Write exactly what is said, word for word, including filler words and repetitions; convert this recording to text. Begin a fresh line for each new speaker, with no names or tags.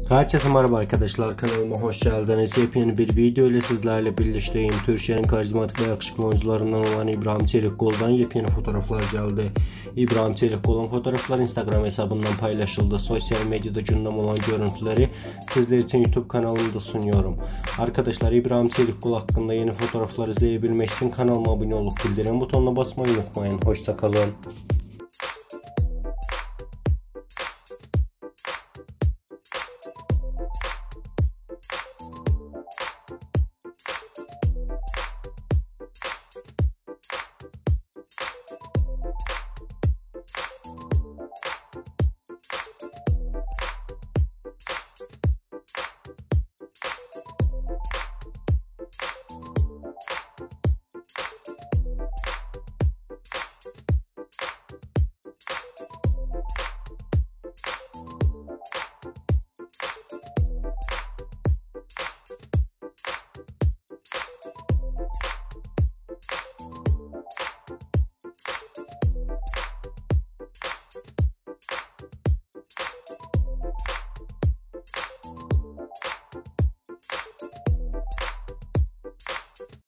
Herkese merhaba arkadaşlar, kanalıma hoş geldiniz. Yepyeni bir video ile sizlerle birlikteyim. Türkiye'nin karizmatik ve yakışıklı oyuncularından olan İbrahim Çelikkol'dan yepyeni fotoğraflar geldi. İbrahim Çelikkol'un fotoğrafları Instagram hesabından paylaşıldı. Sosyal medyada gündem olan görüntüleri sizler için YouTube kanalımda sunuyorum. Arkadaşlar, İbrahim Çelikkol hakkında yeni fotoğraflar izleyebilmek için kanalıma abone olup bildirim butonuna basmayı unutmayın. Hoşça kalın.